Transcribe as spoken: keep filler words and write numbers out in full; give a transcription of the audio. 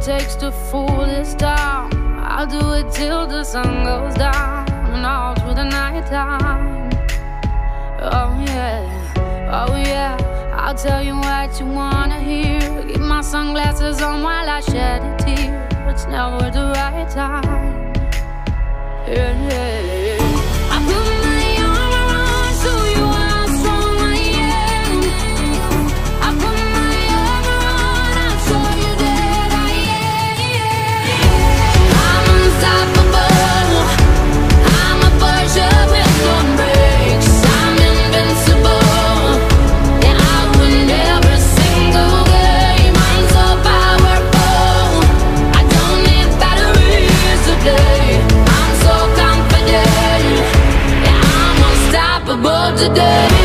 takes to fool this town. I'll do it till the sun goes down and all through the night time. Oh yeah, oh yeah, I'll tell you what you wanna hear. Keep my sunglasses on while I shed a tear. It's never the right time. Yeah, yeah, yeah. I put my arm around so you are strong I am. I put my arm around, I'll show you that I am. I'm unstoppable, I'm a Porsche with no brakes. I'm invincible, yeah, I win every single game. I'm so powerful, I don't need batteries to play. I'm so confident, yeah, I'm unstoppable today.